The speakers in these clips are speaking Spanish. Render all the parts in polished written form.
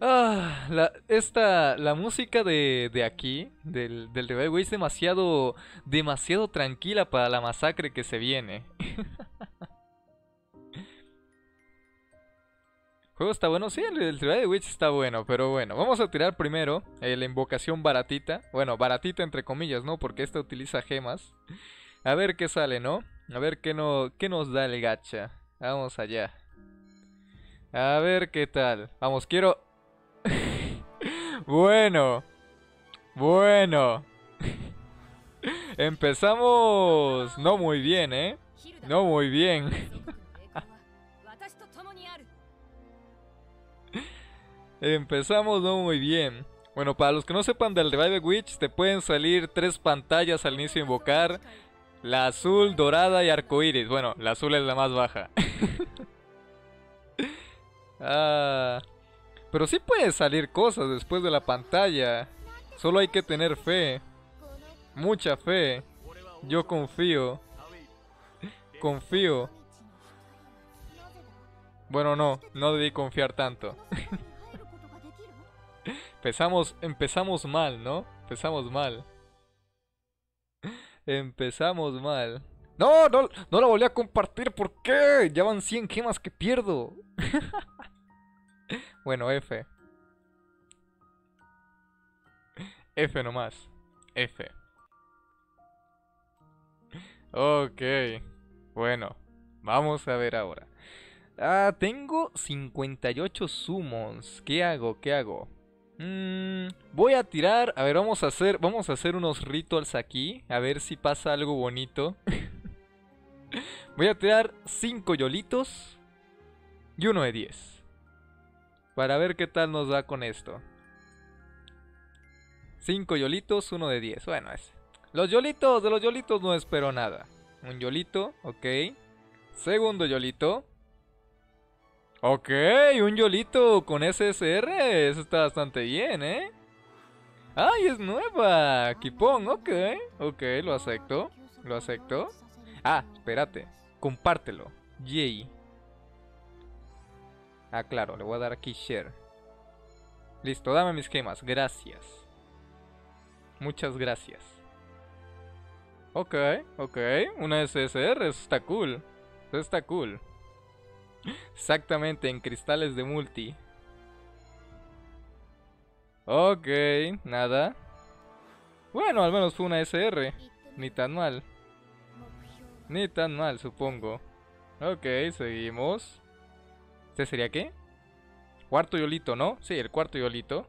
La música de aquí, del Revive Way, es demasiado tranquila para la masacre que se viene. El juego está bueno, sí, el Revive Witch está bueno, pero bueno, vamos a tirar primero la invocación baratita. Bueno, baratita entre comillas, ¿no? Porque esta utiliza gemas. A ver qué sale, ¿no? A ver qué nos da el gacha. Vamos allá. A ver qué tal. Vamos, quiero... Bueno, bueno. Empezamos no muy bien, ¿eh? No muy bien. Empezamos no muy bien. Bueno, para los que no sepan del Revive Witch, te pueden salir 3 pantallas al inicio de invocar. La azul, dorada y arcoíris. Bueno, la azul es la más baja. Pero sí puede salir cosas después de la pantalla. Solo hay que tener fe. Mucha fe. Yo confío. Confío. Bueno, no debí confiar tanto. Empezamos mal, ¿no? Empezamos mal. Empezamos mal. No la volví a compartir, ¿por qué? Ya van 100 gemas que pierdo. Bueno, F. F nomás. F. Ok. Bueno, vamos a ver ahora. Tengo 58 summons. ¿Qué hago? ¿Qué hago? Voy a tirar. A ver, vamos a hacer unos rituals aquí. A ver si pasa algo bonito. Voy a tirar 5 yolitos y uno de 10. Para ver qué tal nos da con esto. 5 yolitos, uno de 10. Bueno, de los yolitos no espero nada. Un yolito, ok. Segundo yolito. Ok, un yolito con SSR. Eso está bastante bien, ¿eh? ¡Ay, es nueva! Kipón, ok. Ok, lo acepto. Lo acepto. Espérate. Compártelo. Yay. Claro, le voy a dar aquí share. Listo, dame mis gemas. Gracias. Muchas gracias. Ok, ok. Una SSR, eso está cool. Eso está cool. Exactamente, en cristales de multi. Ok, nada. Bueno, al menos fue una SR. Ni tan mal. Ni tan mal, supongo. Ok, seguimos. ¿Este sería qué? Cuarto yolito, ¿no? Sí, el cuarto yolito.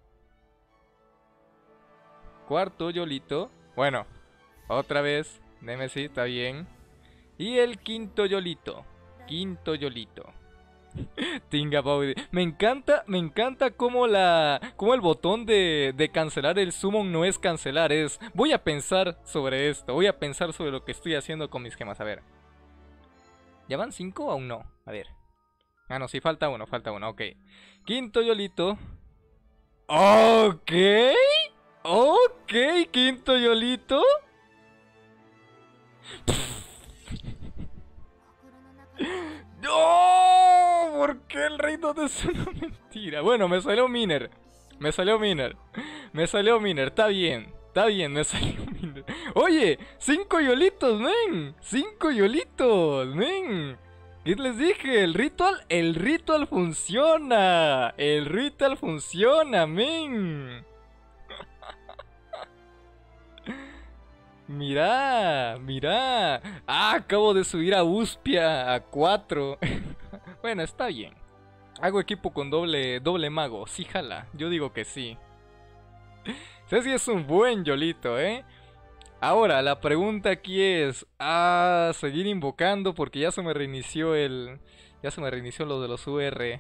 Cuarto yolito. Bueno, otra vez. Nemesis, está bien. Y el quinto yolito. Quinto yolito. Tinga Baudi. Me encanta cómo el botón de cancelar el summon no es cancelar, es voy a pensar sobre esto, voy a pensar sobre lo que estoy haciendo con mis gemas, a ver. ¿Ya van 5 o aún no? A ver. No, sí, falta uno, ok. Quinto yolito. Ok. Ok, quinto yolito. ¡No! ¿Por qué el reino es una mentira? Bueno, me salió Miner. Me salió Miner. Está bien. Está bien, me salió Miner. Oye, 5 yolitos, men. 5 yolitos, men. ¿Qué les dije? El ritual funciona. El ritual funciona, men. Mira, mira. Acabo de subir a Uspia a 4. Bueno, está bien. Hago equipo con doble mago. Sí, jala. Yo digo que sí. Ceci es un buen yolito, ¿eh? Ahora, la pregunta aquí es... seguir invocando porque ya se me reinició Ya se me reinició lo de los UR.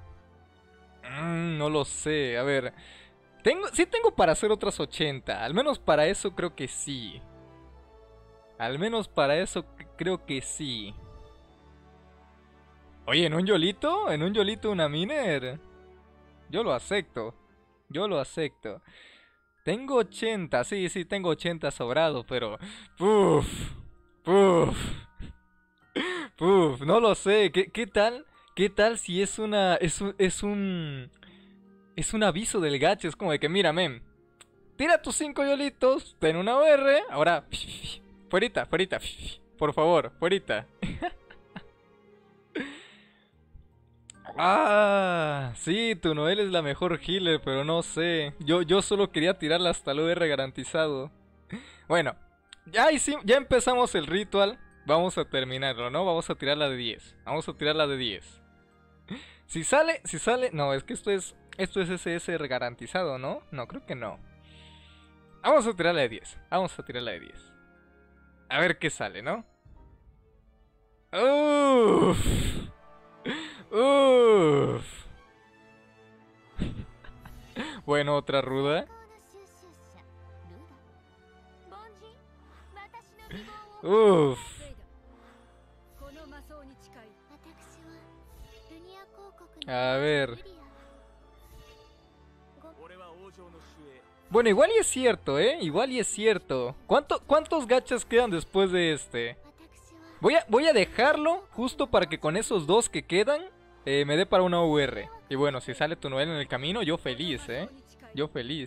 No lo sé. A ver... Sí tengo para hacer otras 80. Al menos para eso creo que sí. Al menos para eso creo que sí. Oye, ¿en un yolito? ¿En un yolito una miner? Yo lo acepto. Yo lo acepto. Tengo 80, sí, tengo 80 sobrado, pero... Puf. No lo sé. ¿Qué tal? ¿Qué tal si es una... Es un... Es un aviso del gacha, es como de que, mira, men, tira tus 5 yolitos, ten una OR, ahora, fuerita, fuerita, por favor, fuerita. Ah, sí, tu Noel es la mejor healer, pero no sé. Yo solo quería tirarla hasta el OR garantizado. Bueno, ya empezamos el ritual. Vamos a terminarlo, ¿no? Vamos a tirarla de 10. Vamos a tirarla de 10. Si sale, no, es que esto es SS garantizado, ¿no? No, creo que no. Vamos a tirarla de 10. Vamos a tirarla de 10. A ver qué sale, ¿no? Uff. Uff. Bueno, otra ruda. Uff. A ver. Bueno, igual y es cierto, ¿eh? Igual y es cierto. ¿Cuántos gachas quedan después de este? Voy a dejarlo justo para que con esos dos que quedan me dé para una UR. Y bueno, si sale tu Noel en el camino, yo feliz, ¿eh? Yo feliz.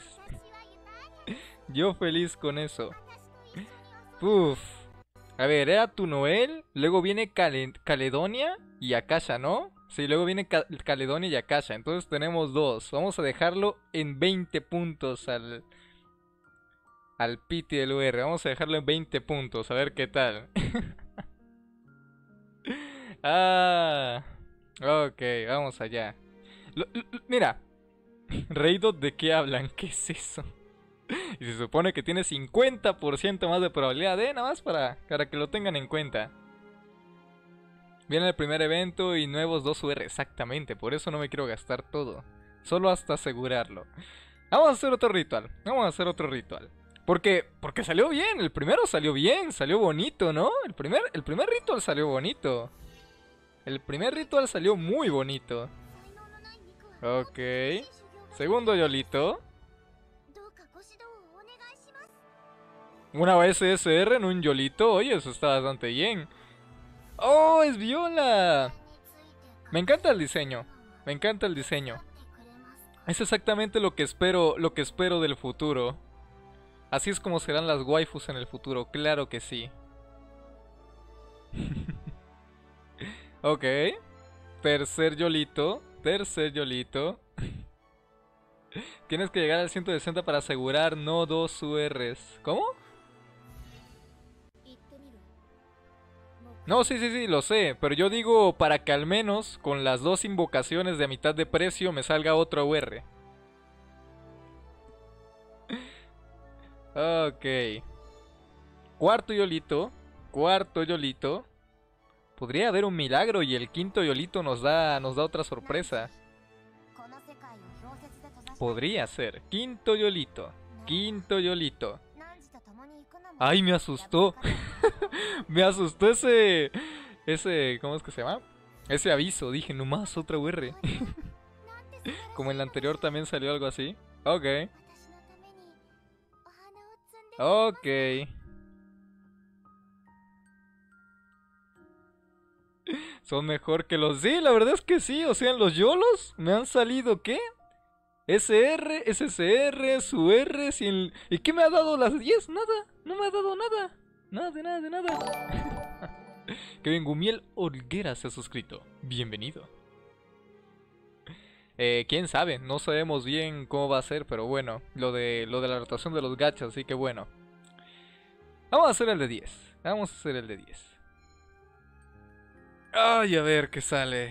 Yo feliz con eso. Uf. A ver, era tu Noel, luego viene Caledonia y Akasha, ¿no? Sí, luego viene Caledonia y Akasha. Entonces tenemos dos. Vamos a dejarlo en 20 puntos al Pity del UR. Vamos a dejarlo en 20 puntos, a ver qué tal. Ah, ok, vamos allá. Mira, Reidot, ¿de qué hablan? ¿Qué es eso? Y se supone que tiene 50% más de probabilidad, nada más para que lo tengan en cuenta. Viene el primer evento y nuevos 2 UR, exactamente, por eso no me quiero gastar todo. Solo hasta asegurarlo. Vamos a hacer otro ritual, vamos a hacer otro ritual. Porque salió bien, el primero salió bien, salió bonito, ¿no? El primer ritual salió bonito. El primer ritual salió muy bonito. Ok. Segundo yolito. Una SSR en un yolito. Oye, eso está bastante bien. ¡Oh, es Viola! Me encanta el diseño. Me encanta el diseño. Es exactamente lo que espero del futuro. Así es como serán las waifus en el futuro. Claro que sí. Ok. Tercer yolito. Tercer yolito. Tienes que llegar al 160 para asegurar no 2 URs. ¿Cómo? No, sí, lo sé. Pero yo digo para que al menos con las 2 invocaciones de mitad de precio me salga otro UR. Ok. Cuarto yolito. Cuarto yolito. Podría haber un milagro y el quinto yolito nos da otra sorpresa. Podría ser. Quinto yolito. Quinto yolito. Ay, me asustó. Me asustó ese... ¿Cómo es que se llama? Ese aviso. Dije, nomás otra UR. Como en la anterior también salió algo así. Ok. Ok. Son mejor que los... Sí, la verdad es que sí. O sea, en los yolos me han salido, ¿qué? SR, SSR, SUR, ¿y qué me ha dado las 10? Nada, no me ha dado nada. Nada, de nada, de nada. Kevin Gumiel Olguera se ha suscrito. Bienvenido. Quién sabe, no sabemos bien cómo va a ser, pero bueno, lo de la rotación de los gachas, así que bueno. Vamos a hacer el de 10. Vamos a hacer el de 10. Ay, a ver qué sale.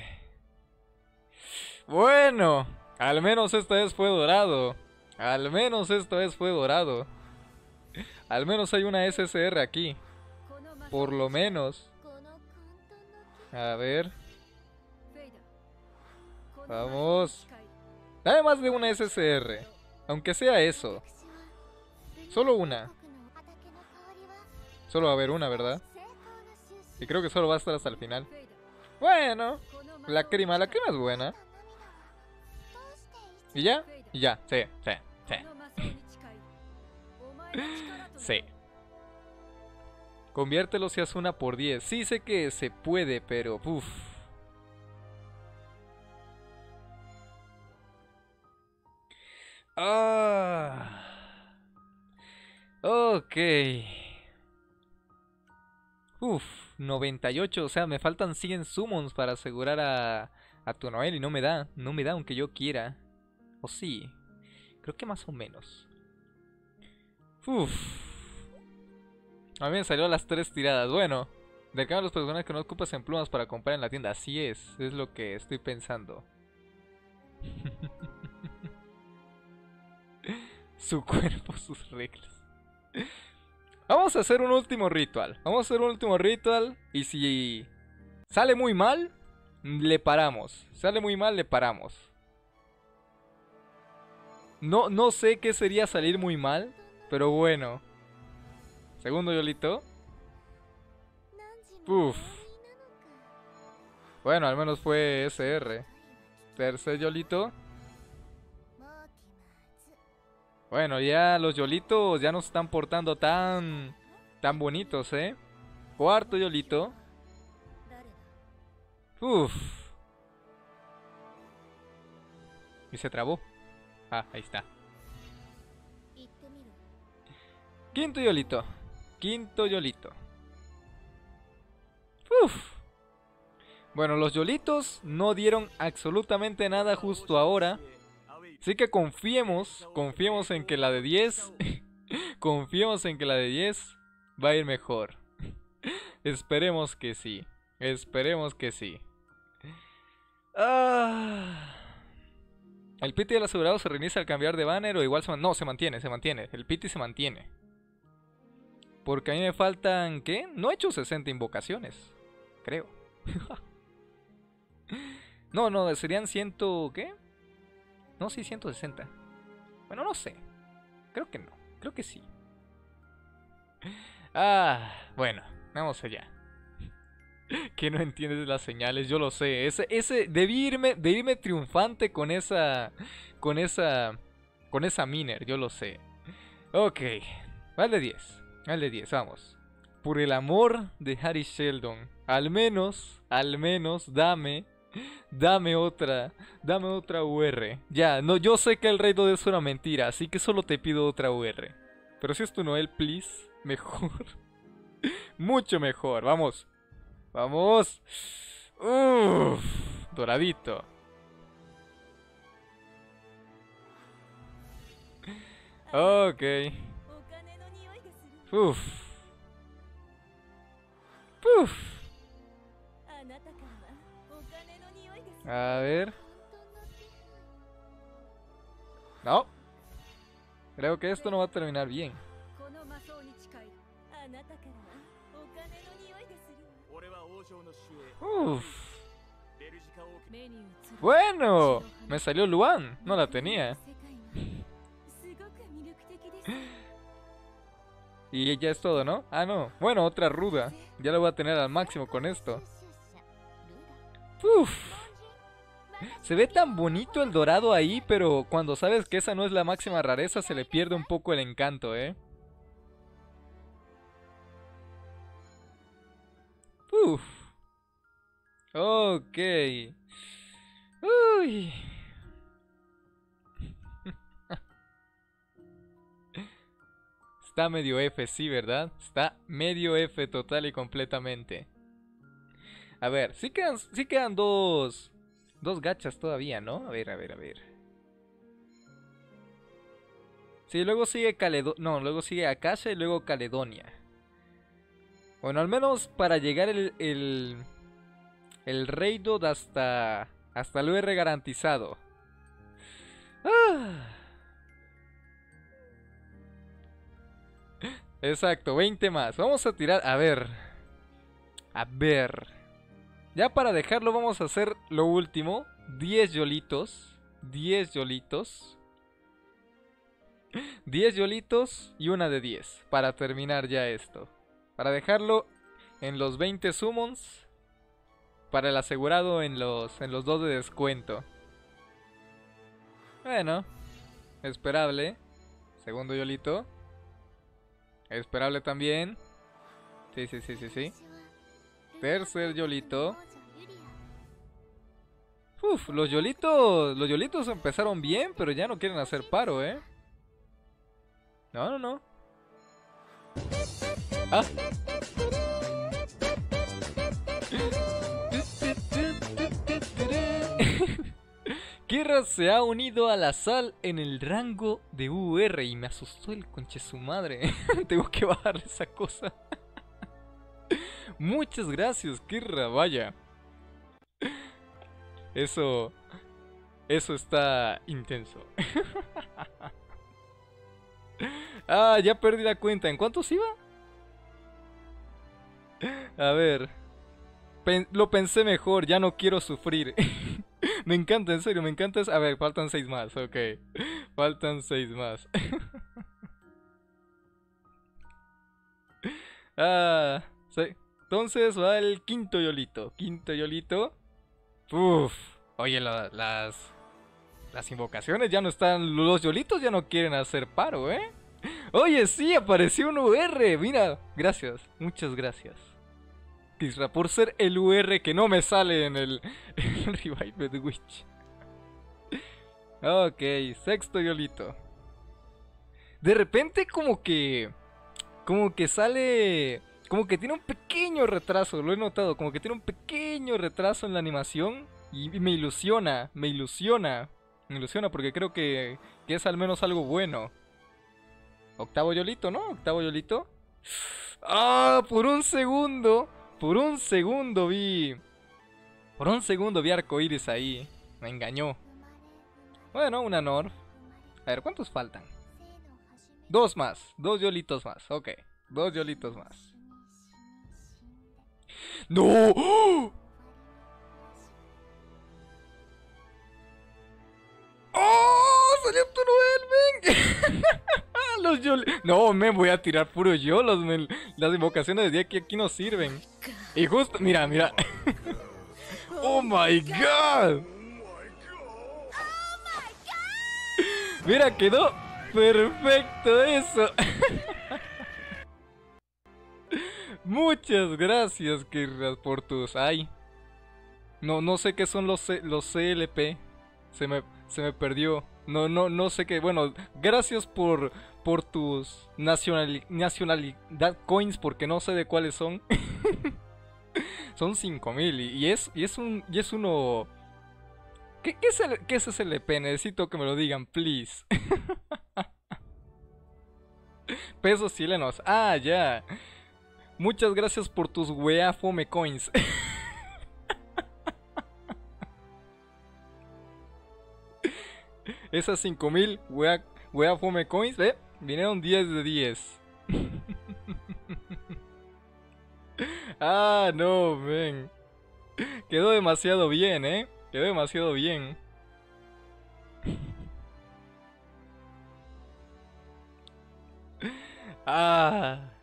Bueno, al menos esta vez fue dorado. Al menos esta vez fue dorado. Al menos hay una SSR aquí. Por lo menos. A ver. Vamos. Dame más de una SSR. Aunque sea eso. Solo una. Solo va a haber una, ¿verdad? Y creo que solo va a estar hasta el final. Bueno. La crema es buena. ¿Y ya? Y ya, sí. Sí. Conviértelo si hace una por 10. Sí sé que se puede, pero... Uff. Ah. Ok. Uf, 98. O sea, me faltan 100 summons para asegurar a tu Noel y no me da. No me da aunque yo quiera. O sí. Creo que más o menos. Uf. A mí me salió las 3 tiradas. Bueno, de cada los personajes que no ocupas en plumas para comprar en la tienda. Así es lo que estoy pensando. Su cuerpo, sus reglas. Vamos a hacer un último ritual. Vamos a hacer un último ritual. Y si sale muy mal, le paramos. Sale muy mal, le paramos. No sé qué sería salir muy mal. Pero bueno. Segundo Yolito. Uf. Bueno, al menos fue SR. Tercer Yolito. Bueno, ya los Yolitos ya no se están portando tan bonitos, ¿eh? Cuarto Yolito. Uf. Y se trabó. Ah, ahí está. Quinto Yolito. Quinto Yolito. Uf. Bueno, los Yolitos no dieron absolutamente nada justo ahora. Así que confiemos en que la de 10, confiemos en que la de 10 va a ir mejor. Esperemos que sí, esperemos que sí. ¿El pity del asegurado se reinicia al cambiar de banner o igual se mantiene? No, se mantiene, el pity se mantiene. Porque a mí me faltan, ¿qué? No he hecho 60 invocaciones, creo. No, serían 100, ¿qué? No, sí, 160. Bueno, no sé. Creo que no. Creo que sí. Bueno. Vamos allá. Que no entiendes las señales, yo lo sé. Debí irme triunfante con esa miner, yo lo sé. Ok. Vale 10. Vale 10, vamos. Por el amor de Harry Sheldon. Al menos, dame otra UR. Ya, no, yo sé que el rey no es una mentira, así que solo te pido otra UR. Pero si es tu Noel, please, mejor. Mucho mejor, vamos. Vamos. Uff, doradito. Ok. Uff. Uff. A ver. No. Creo que esto no va a terminar bien. Uff. Bueno, me salió Luan, no la tenía. Y ya es todo, ¿no? Ah, no. Bueno, otra ruda. Ya la voy a tener al máximo con esto. Uff. Se ve tan bonito el dorado ahí, pero cuando sabes que esa no es la máxima rareza se le pierde un poco el encanto, ¿eh? Uff. Ok. Uy. Está medio F, sí, ¿verdad? Está medio F total y completamente. A ver, sí quedan dos gachas todavía, ¿no? A ver. Sí, luego sigue luego sigue Akasha y luego Caledonia. Bueno, al menos para llegar el Raidot hasta el UR garantizado. Exacto, 20 más. Vamos a tirar, a ver. Ya para dejarlo vamos a hacer lo último. 10 Yolitos. 10 Yolitos. 10 Yolitos y una de 10. Para terminar ya esto. Para dejarlo en los 20 summons. Para el asegurado en los 2 de descuento. Bueno. Esperable. Segundo Yolito. Esperable también. Sí. Tercer Yolito. Uf, los Yolitos empezaron bien, pero ya no quieren hacer paro, ¿eh? No, no, no. Ah. Kirra se ha unido a la sal en el rango de UR y me asustó el conche su madre. Tengo que bajar esa cosa. Muchas gracias, Kirra, vaya. Eso está intenso. Ah, ya perdí la cuenta. ¿En cuántos iba? A ver. Lo pensé mejor, ya no quiero sufrir. Me encanta, en serio, me encanta. A ver, faltan 6 más, ok. Faltan 6 más. Ah, sí. Entonces va el quinto Yolito. Quinto Yolito. Uf. Oye, las invocaciones ya no están. Los Yolitos ya no quieren hacer paro, ¿eh? Oye, sí, apareció un UR. Mira, gracias. Muchas gracias, Kisra, por ser el UR que no me sale en el Revived Witch. Ok, sexto Yolito. De repente como que sale, como que tiene un pequeño retraso, lo he notado, como que tiene un pequeño retraso en la animación y me ilusiona, porque creo que es al menos algo bueno. Octavo Yolito, ¿no? Octavo Yolito. Ah, por un segundo vi arcoíris ahí. Me engañó. Bueno, una Norf. A ver, ¿cuántos faltan? 2 más, 2 Yolitos más, ok. 2 Yolitos más. ¡No! ¡Oh! ¡Oh! ¡Salió Turuel, men! Los Yolitos. No, me voy a tirar puro Yolos, men. Las invocaciones de día que aquí no sirven. Y justo, mira, mira. ¡Oh my god! Mira, quedó perfecto eso. Muchas gracias, Kirra, por tus... Ay. No sé qué son los CLP. Se me perdió. No sé qué. Bueno, gracias por tus nacionalidad coins, porque no sé de cuáles son. Son 5000 y es uno... ¿Qué es SLP? Necesito que me lo digan, please. Pesos chilenos. Ah, ya. Muchas gracias por tus wea fome coins. Esas 5000 wea fome coins, vinieron 10 de 10. Ah, no, ven. Quedó demasiado bien, Quedó demasiado bien. Ah.